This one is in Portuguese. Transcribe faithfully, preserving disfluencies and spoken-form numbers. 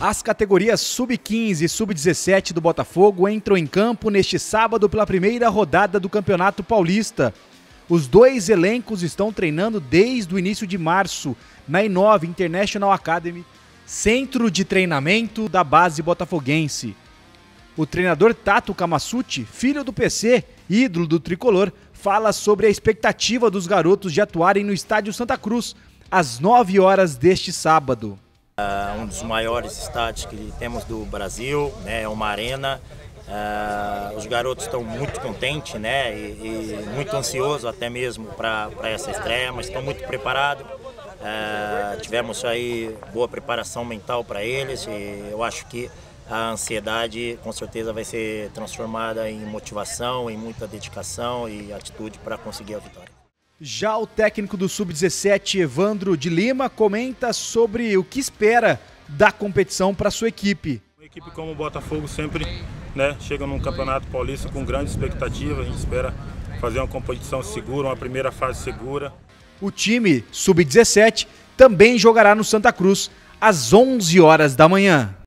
As categorias sub quinze e sub dezessete do Botafogo entram em campo neste sábado pela primeira rodada do Campeonato Paulista. Os dois elencos estão treinando desde o início de março na Inove International Academy, centro de treinamento da base botafoguense. O treinador Tato Kamassuti, filho do P C, ídolo do tricolor, fala sobre a expectativa dos garotos de atuarem no Estádio Santa Cruz às nove horas deste sábado. Uh, um dos maiores estádios que temos do Brasil, né, é uma arena. Uh, os garotos estão muito contentes, né, e, e muito ansiosos até mesmo para essa estreia, mas estão muito preparados. Uh, tivemos aí boa preparação mental para eles e eu acho que a ansiedade com certeza vai ser transformada em motivação, em muita dedicação e atitude para conseguir a vitória. Já o técnico do sub dezessete, Evandro de Lima, comenta sobre o que espera da competição para sua equipe. Uma equipe como o Botafogo sempre, né, chega num campeonato paulista com grande expectativa. A gente espera fazer uma competição segura, uma primeira fase segura. O time sub dezessete também jogará no Santa Cruz às onze horas da manhã.